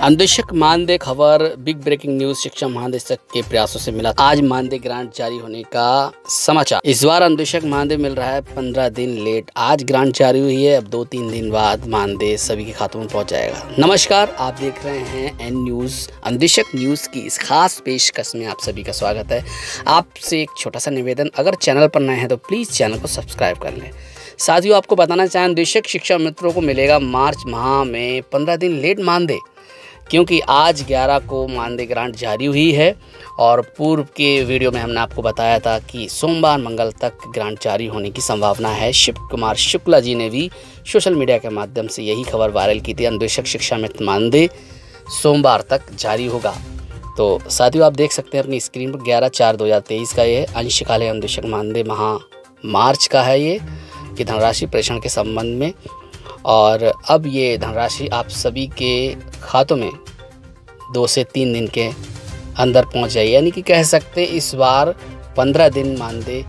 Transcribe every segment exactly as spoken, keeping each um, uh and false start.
अनुदेशक मानदेय खबर बिग ब्रेकिंग न्यूज शिक्षा महानिदेशक के प्रयासों से मिला। आज मानदेय ग्रांट जारी होने का समाचार। इस बार अनुदेशक मानदेय मिल रहा है पंद्रह दिन लेट। आज ग्रांट जारी हुई है, अब दो तीन दिन बाद मानदेय सभी के खातों में पहुंच जाएगा। नमस्कार, आप देख रहे हैं एन न्यूज। अनुदेशक न्यूज की इस खास पेशकश में आप सभी का स्वागत है। आपसे एक छोटा सा निवेदन, अगर चैनल पर नए हैं तो प्लीज़ चैनल को सब्सक्राइब कर लें। साथियों, आपको बताना चाहें, अनुदेशक शिक्षा मित्रों को मिलेगा मार्च माह में पंद्रह दिन लेट मानदेय, क्योंकि आज ग्यारह को मानदेय ग्रांट जारी हुई है और पूर्व के वीडियो में हमने आपको बताया था कि सोमवार मंगल तक ग्रांट जारी होने की संभावना है। शिव कुमार शुक्ला जी ने भी सोशल मीडिया के माध्यम से यही खबर वायरल की थी। अनुदेशक शिक्षा मित्र मानदेय सोमवार तक जारी होगा। तो साथियों, आप देख सकते हैं अपनी स्क्रीन पर ग्यारह चार दो हज़ार तेईस का ये अंशकालीन अनुदेशक मानदेय माह मार्च का है ये कि धनराशि प्रेषण के संबंध में, और अब ये धनराशि आप सभी के खातों में दो से तीन दिन के अंदर पहुंच जाए। यानी कि कह सकते इस बार पंद्रह दिन मानदेय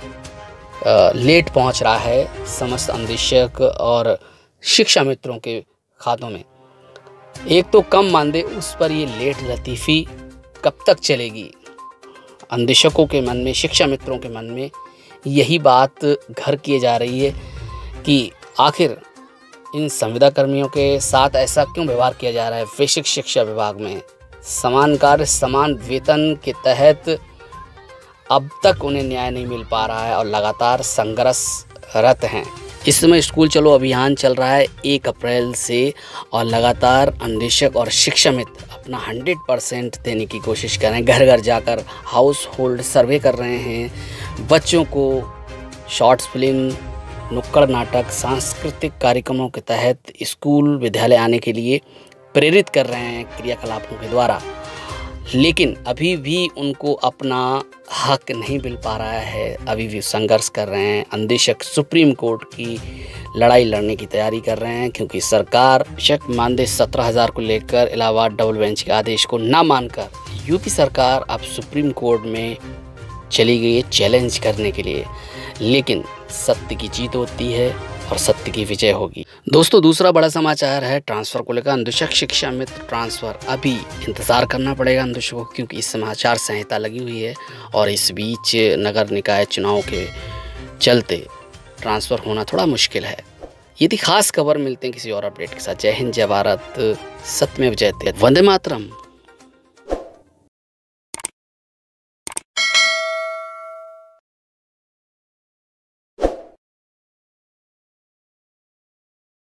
लेट पहुंच रहा है समस्त अनुदेशक और शिक्षा मित्रों के खातों में। एक तो कम मानदेय, उस पर ये लेट लतीफ़ी कब तक चलेगी? अनुदेशकों के मन में, शिक्षा मित्रों के मन में यही बात घर किए जा रही है कि आखिर इन संविदा कर्मियों के साथ ऐसा क्यों व्यवहार किया जा रहा है। बेसिक शिक्षा विभाग में समान कार्य समान वेतन के तहत अब तक उन्हें न्याय नहीं मिल पा रहा है और लगातार संघर्षरत हैं। इस समय स्कूल चलो अभियान चल रहा है एक अप्रैल से, और लगातार अनुदेशक और शिक्षा मित्र अपना हंड्रेड परसेंट देने की कोशिश कर रहे हैं। घर घर जाकर हाउस होल्ड सर्वे कर रहे हैं, बच्चों को शॉर्ट्स फिल्म, नुक्कड़ नाटक, सांस्कृतिक कार्यक्रमों के तहत स्कूल विद्यालय आने के लिए प्रेरित कर रहे हैं क्रियाकलापों के द्वारा। लेकिन अभी भी उनको अपना हक नहीं मिल पा रहा है, अभी भी संघर्ष कर रहे हैं। अनुदेशक सुप्रीम कोर्ट की लड़ाई लड़ने की तैयारी कर रहे हैं, क्योंकि सरकार शिक्षक मानदेय सत्रह हज़ार को लेकर इलाहाबाद डबल बेंच के आदेश को न मानकर यूपी सरकार अब सुप्रीम कोर्ट में चली गई है चैलेंज करने के लिए। लेकिन सत्य की जीत होती है और सत्य की विजय होगी। दोस्तों, दूसरा बड़ा समाचार है ट्रांसफ़र को लेकर। अनुदेशक शिक्षा मित्र ट्रांसफ़र, अभी इंतज़ार करना पड़ेगा अनुदेशकों को, क्योंकि इस समय आचार संहिता लगी हुई है और इस बीच नगर निकाय चुनाव के चलते ट्रांसफ़र होना थोड़ा मुश्किल है। ये थी खास खबर। मिलते हैं किसी और अपडेट के साथ। जय हिंद, जय भारत, सत्यमेव जयते, वंदे मातरम।